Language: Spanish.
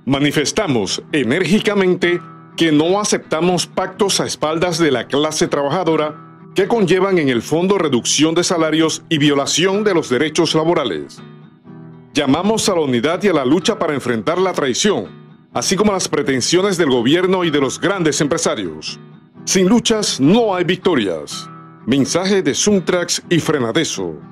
Manifestamos enérgicamente que no aceptamos pactos a espaldas de la clase trabajadora que conllevan en el fondo reducción de salarios y violación de los derechos laborales. Llamamos a la unidad y a la lucha para enfrentar la traición, así como las pretensiones del gobierno y de los grandes empresarios. Sin luchas no hay victorias. Mensaje de Suntrax y Frenadeso.